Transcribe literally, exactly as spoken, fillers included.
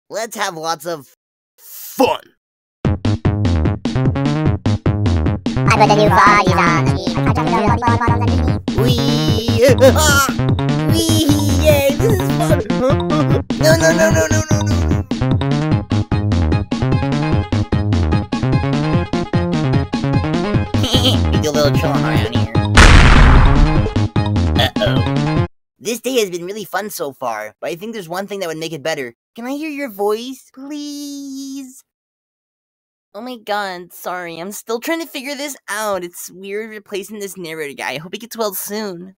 Let's have lots of fun. I put the new bodies on the beat. I dropped the body bottles underneath. Wee! Ah! Wee! Yay! This is fun! No, no, no, no, no, no, no! We do a little chilling around here. Uh-oh. This day has been really fun so far, but I think there's one thing that would make it better. Can I hear your voice, please? Oh my god, sorry, I'm still trying to figure this out. It's weird replacing this narrator guy. I hope he gets well soon.